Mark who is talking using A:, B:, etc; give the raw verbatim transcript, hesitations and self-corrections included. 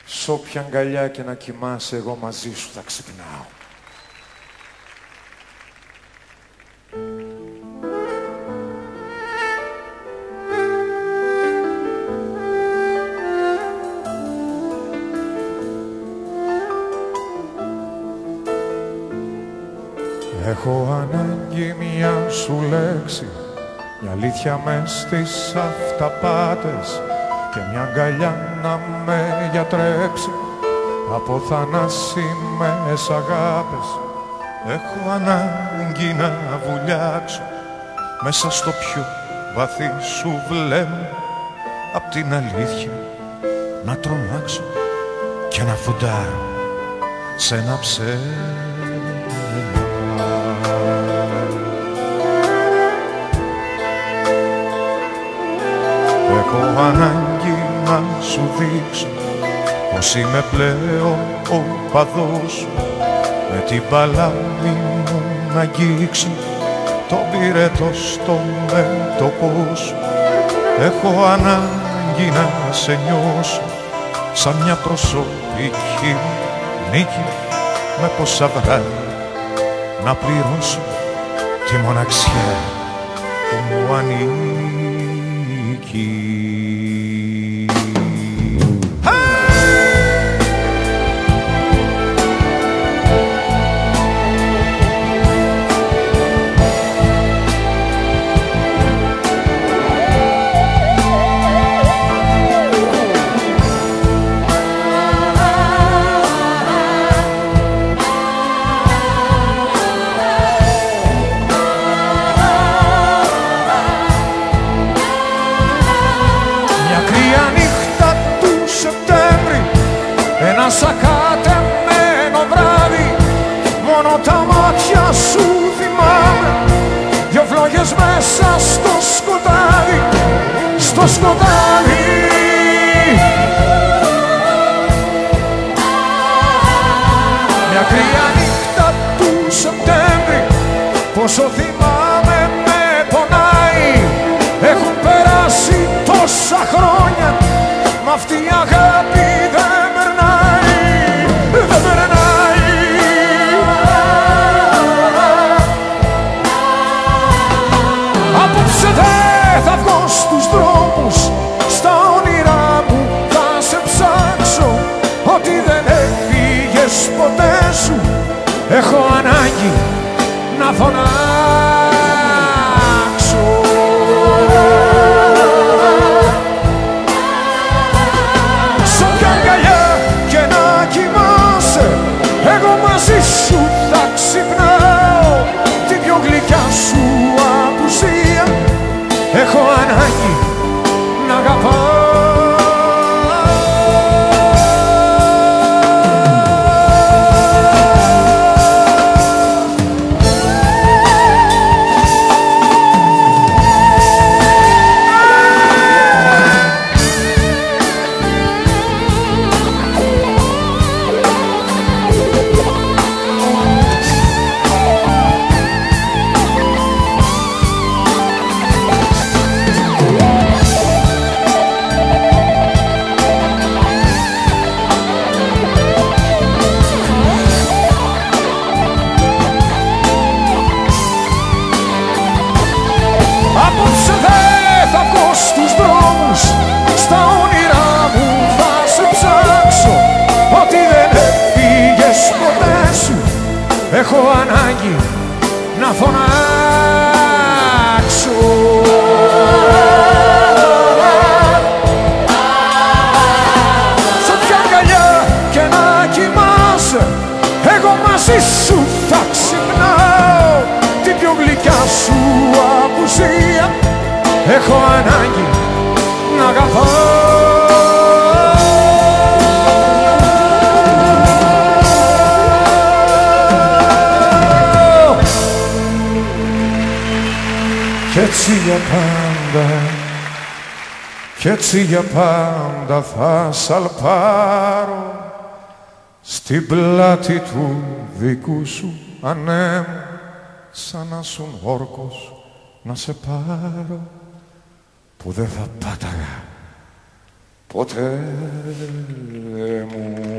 A: Σ' όποια αγκαλιά και να κοιμάσαι, εγώ μαζί σου θα ξυπνάω. Έχω ανάγκη μια σου λέξη, μια αλήθεια μες στις αυταπάτες και μια αγκαλιά να με γιατρέψει από θανάσιμες αγάπες. Έχω ανάγκη να βουλιάξω μέσα στο πιο βαθύ σου βλέμμα, απ' την αλήθεια να τρομάξω και να φουντάρω σε ένα ψέμα. Έχω ανάγκη να σου δείξω πως είμαι πλέον ο παδός σου, με την παλάμη μου να αγγίξω τον πυρετό στο μέτωπό σου. Έχω ανάγκη να σε νιώσω σαν μια προσωπική νίκη, με πόσα βράδια να πληρώσω τη μοναξιά που μου ανήκει. Ένα σακατεμένο βράδυ, μόνο τα μάτια σου θυμάμαι, δυο φλόγες μέσα στο σκοτάδι, στο σκοτάδι. Μια κρύα νύχτα του Σεπτέμβρη, πόσο θυμάμαι με πονάει. Έχουν περάσει τόσα χρόνια, μ' αυτή η αγάπη δεν θα βγω στους δρόμους, στα όνειρά μου θα σε ψάξω. Ότι δεν έφυγες ποτέ σου, έχω ανάγκη να φωνάξω. Σ' όποια αγκαλιά και να κοιμάσαι, εγώ μαζί σου θα ξυπνάω. Την πιο γλυκιά σου απουσία έχω ανάγκη να αγαπάω. Στους δρόμους, στα όνειρά μου θα σε ψάξω. Ότι δεν έφυγες ποτέ σου, έχω ανάγκη να φωνάξω. Σ' όποια αγκαλιά και να κοιμάσαι, εγώ μαζί σου θα ξυπνάω. Την πιο γλυκιά σου απουσία έχω ανάγκη να αγαπάω. Κι έτσι για πάντα, κι έτσι για πάντα θα σαλπάρω στην πλάτη του δικού σου ανέμου, σαν να σουν όρκος να σε πάρω, που δεν θα πάταγα ποτέ μου.